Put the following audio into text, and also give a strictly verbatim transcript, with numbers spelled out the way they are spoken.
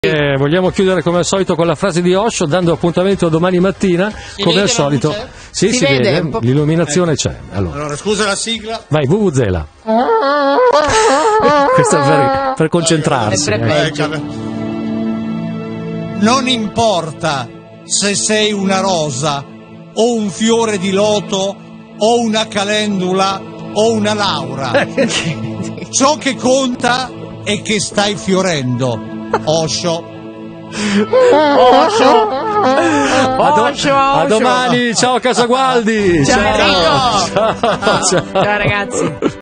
Eh, vogliamo chiudere come al solito con la frase di Osho, dando appuntamento domani mattina, si come al solito. luce? Sì, si, si vede, vede, l'illuminazione ecco. c'è. Allora. allora, scusa la sigla. Vai, Vuvuzela. Questo è per, per concentrarsi. Eh. Non importa se sei una rosa, o un fiore di loto, o una calendula, o una laura. Ciò che conta è che stai fiorendo. Osho. Osho. A, do- Osho, a Osho. domani, ciao Casagualdi. Ciao, ciao. Enrico. Ciao, ciao. Ciao ragazzi.